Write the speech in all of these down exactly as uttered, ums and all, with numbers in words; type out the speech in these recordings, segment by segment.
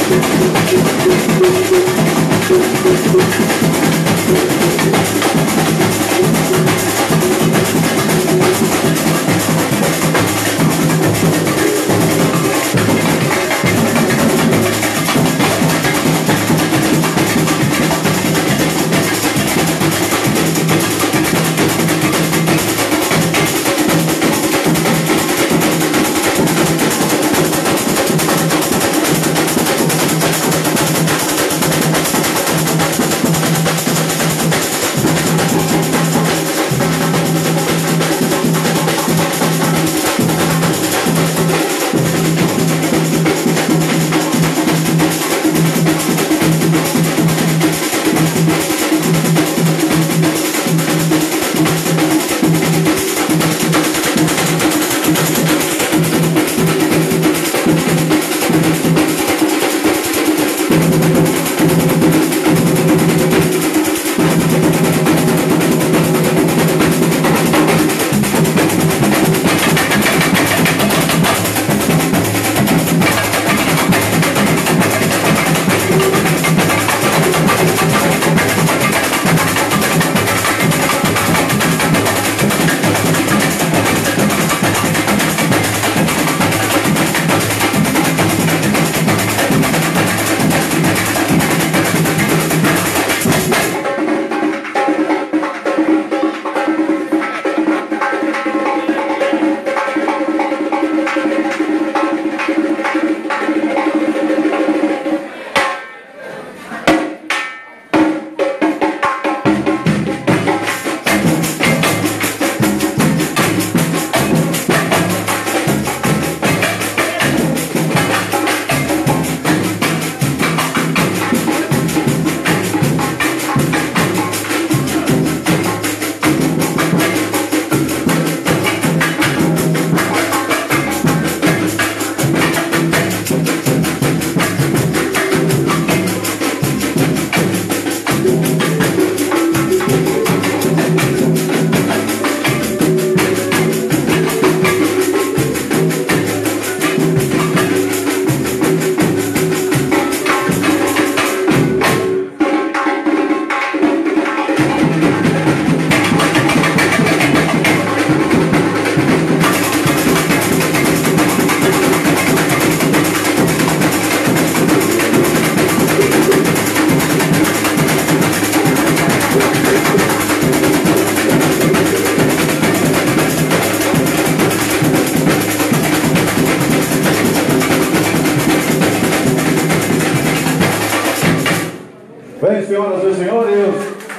Bem, senhoras e senhores,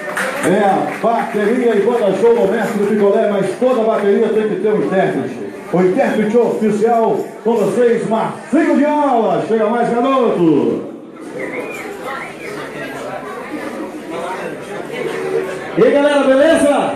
é a bateria e banda show do mestre do picolé, mas toda bateria tem que ter um intérprete. O intérprete oficial com vocês, Marcinho de Aula. Chega mais, garoto. E aí, galera, beleza?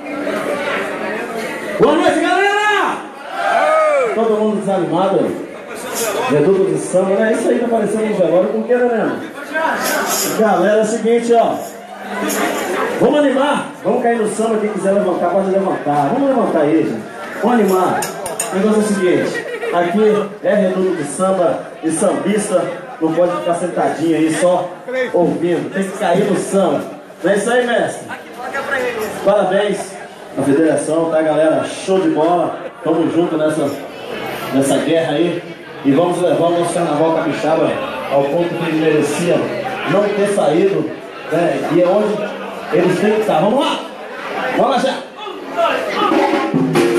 Boa noite, galera! Todo mundo desanimado? Reduto de samba, né? Isso aí tá parecendo um velório, por que, né? Galera, é o seguinte, ó. Vamos animar? Vamos cair no samba, quem quiser levantar, pode levantar. Vamos levantar aí, gente. Vamos animar. O negócio é o seguinte, aqui é reduto de samba e sambista não pode ficar sentadinho aí só ouvindo, tem que cair no samba. Não é isso aí, mestre? Parabéns à federação, tá, galera? Show de bola. Tamo junto nessa, nessa guerra aí. E vamos levar o nosso carnaval capixaba ao ponto que ele merecia não ter saído, né? E é onde eles têm que estar. Vamos lá! Vamos lá já! Um, dois, um.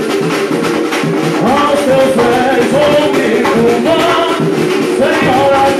Aos teus pés, ouvi uma senhora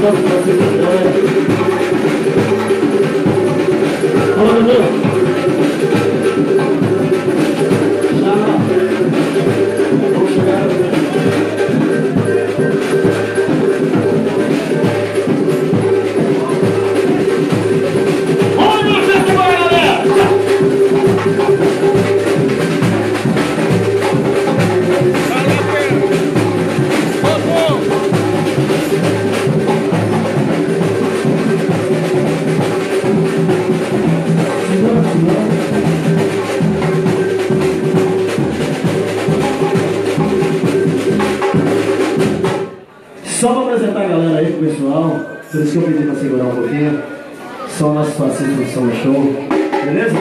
todos vocês também. Olha, meu. Chama. Vamos chegar. Olha o festival, galera! Só para apresentar a galera aí pro pessoal, por isso que eu pedi para segurar um pouquinho. Só nossos parceiros do Summer Show, beleza?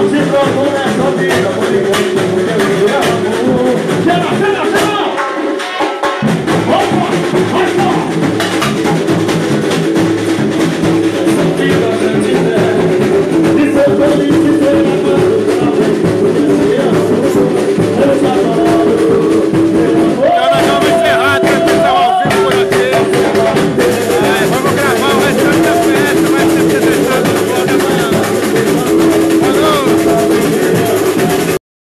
se trocou nessa vida.